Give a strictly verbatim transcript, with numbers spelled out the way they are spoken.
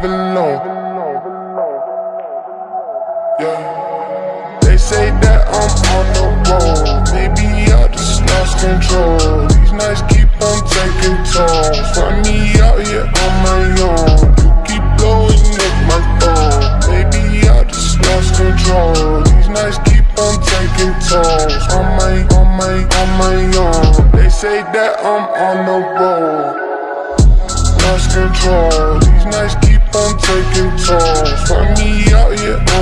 even know. Yeah. They say that I'm on the road, maybe I just lost control. These nights keep on taking tolls, find me out here on my own. You keep blowing up my phone, maybe I just lost control. These nights keep on taking tolls, on my, on my, on my own. They say that I'm on the road, lost control. These nights keep on taking tolls, find me out here on